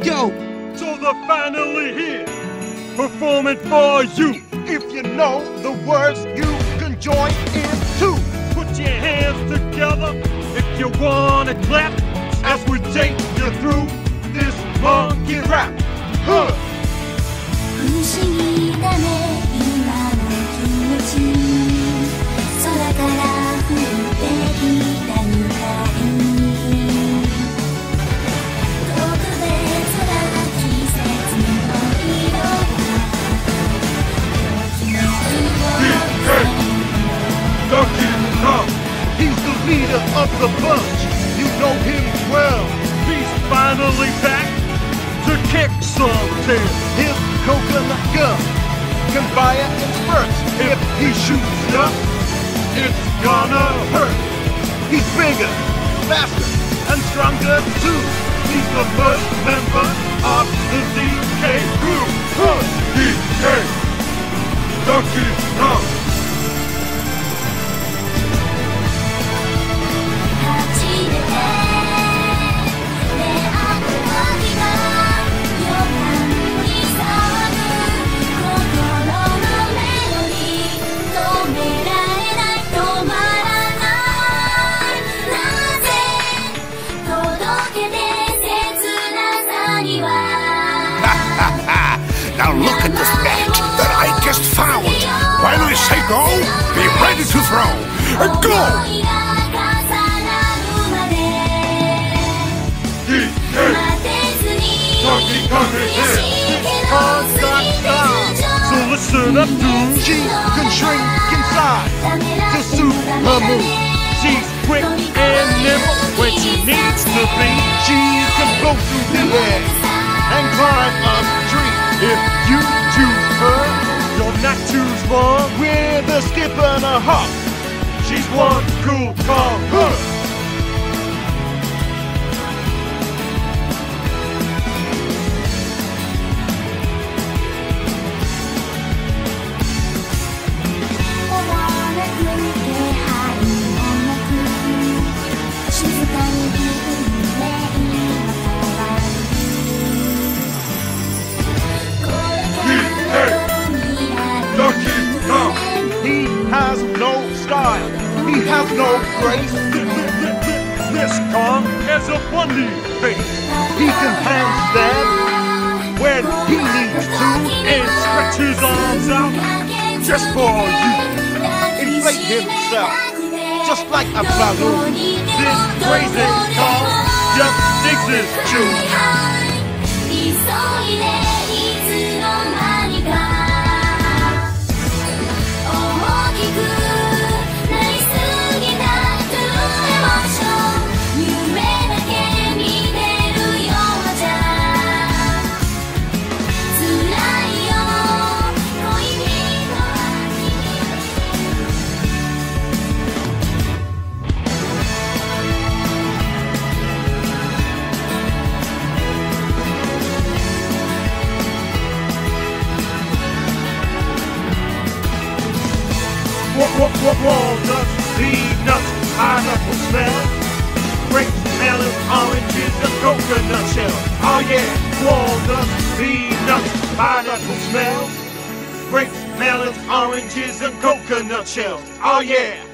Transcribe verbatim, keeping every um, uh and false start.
go. So they're finally here, performing for you. If you know the words, you can join in too. Put your hands together if you wanna clap as we take you through this monkey rap. Huh. 不思議だね今の気持ち空から降ってきたみたいに特別な季節の色が時の色 He's the leader of the bunch. You know him well. He's finally back to kick some tail. His coconut gun can fire in spurts. If he shoots up, It's gonna hurt. he's bigger, faster, and stronger too. He's the first member of the D K crew. Huh. D K, Donkey Kong. 初めて出会った時が予感に騒ぐ心のメロディー止められない止まらないなぜ届けて切なさには Now look at this match that I just found. When I say go, be ready to throw. And go! 思いが重なるまで D K, 待てずに Donkey Kong is 悔 here. しいけど過ぎて So listen up, dude. She can shrink inside to suit her mood. She's quick and nimble when she needs to be. She can blow through the air and climb a tree. If you choose her, you'll not choose wrong. With a skip and a hop, She's one cool Kong. Huh. Donkey Kong. he has no style. He has no grace. This Kong has a funny face He can handstand when he needs to. and stretch his arms out just for you. Inflate himself just like a balloon. This crazy Kong just digs his tune. 急いでいつの間にか大きくなりすぎた To emotion 夢だけ見てるようじゃ辛いよ恋人は君 What, what, what, walnuts, peanuts, pineapple smell, grape, melon, oranges, and coconut shell. Oh yeah, walnuts, peanuts, pineapple smell, grapes, melons, oranges, and coconut shells. Oh yeah.